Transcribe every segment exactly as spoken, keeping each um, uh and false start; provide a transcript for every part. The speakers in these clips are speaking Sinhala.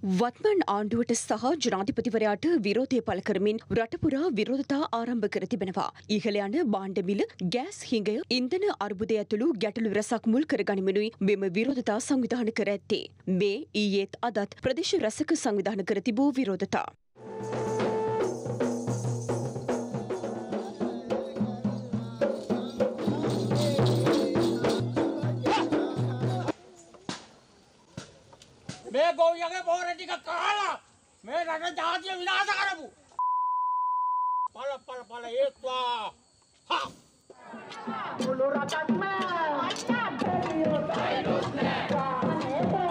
වත්මන් ආණ්ඩුවට සහ ජනාධිපතිවරයාට විරෝධය පළ කරමින් රට පුරා විරෝධතා ආරම්භ කර තිබෙනවා. ඉහළ යන භාණ්ඩ මිල, ගෑස් හිඟය, ඉන්ධන අර්බුදය ඇතුළු ගැටලු රැසක් මුල් කරගනිමිනුයි මෙම විරෝධතා සංවිධානය කර ඇත්තේ. මේ ඊයේත් අදත් ප්‍රදේශ රැසක සංවිධානය කර තිබූ විරෝධතා. මේ ගෝවියගේ පොර ටික කාලා මේ රට ජාතිය විනාශ කරපු පල පල පල ඒත්වා හා මුළු රටක්ම අච්චා බැරියොත් නෑ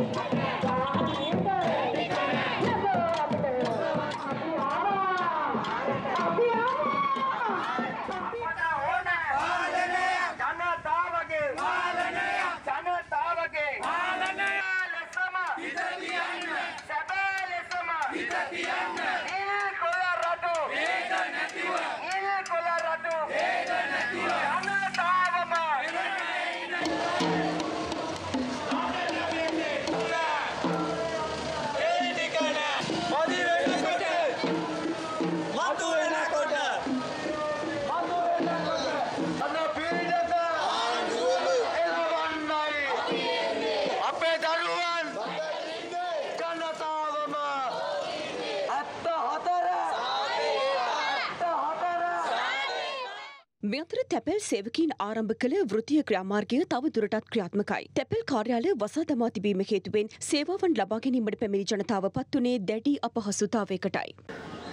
මේ අතර තැපැල් සේවකීන් ආරම්භ කළ වෘත්තීය ක්‍රියාමාර්ගය තව දුරටත් ක්‍රියාත්මකයි. තැපැල් කාර්යාලය වසා දමා තිබීම හේතුවෙන් සේවාවන් ලබා ගැනීමට පැමිණි ජනතාව පත් වුණේ දැඩි අපහසුතාවයකටයි.